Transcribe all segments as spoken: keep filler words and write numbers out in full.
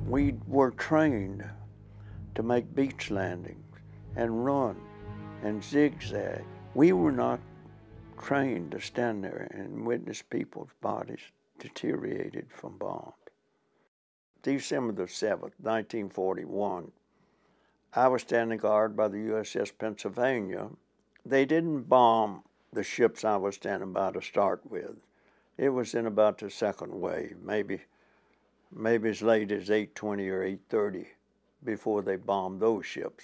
We were trained to make beach landings and run and zigzag. We were not trained to stand there and witness people's bodies deteriorated from bombs. December the seventh, nineteen forty-one, I was standing guard by the U S S Pennsylvania. They didn't bomb the ships I was standing by to start with. It was in about the second wave, maybe, maybe as late as eight twenty or eight thirty before they bombed those ships.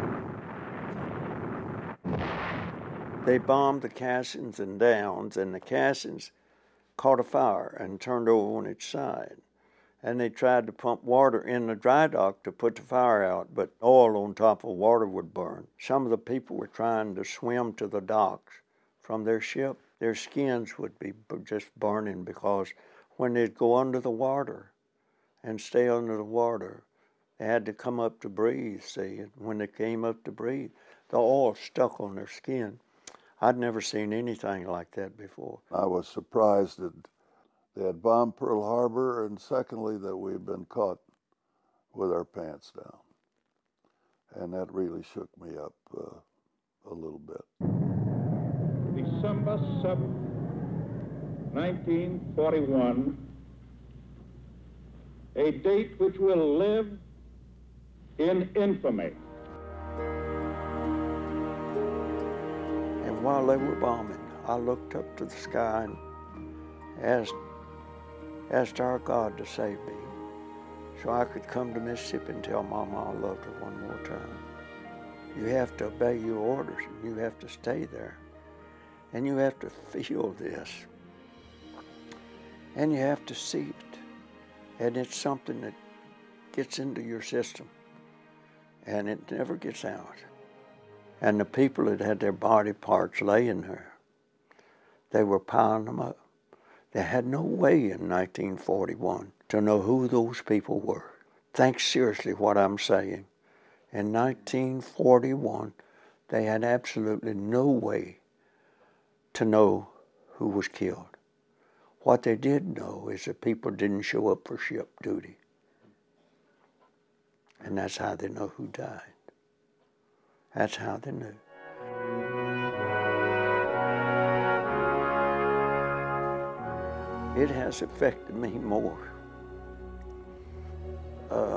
They bombed the Cassins and Downs, and the Cassins caught a fire and turned over on its side. And they tried to pump water in the dry dock to put the fire out, but oil on top of water would burn. Some of the people were trying to swim to the docks from their ship. Their skins would be just burning because when they'd go under the water and stay under the water, they had to come up to breathe, see. And when they came up to breathe, the oil stuck on their skin. I'd never seen anything like that before. I was surprised that they had bombed Pearl Harbor, and secondly, that we had been caught with our pants down. And that really shook me up uh, a little bit. December seventh, nineteen forty-one, a date which will live in infamy. And while they were bombing, I looked up to the sky and asked asked our God to save me so I could come to Mississippi and tell Mama I loved her one more time. You have to obey your orders, and you have to stay there, and you have to feel this, and you have to see it, and it's something that gets into your system, and it never gets out. And the people that had their body parts laying there, they were piling them up. They had no way in nineteen forty-one to know who those people were. Think seriously what I'm saying. In nineteen forty-one, they had absolutely no way to know who was killed. What they did know is that people didn't show up for ship duty. And that's how they know who died. That's how they knew. It has affected me more uh,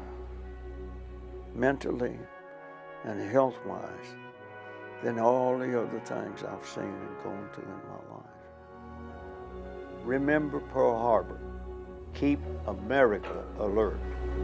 mentally and health-wise than all the other things I've seen and gone through in my life. Remember Pearl Harbor. Keep America alert.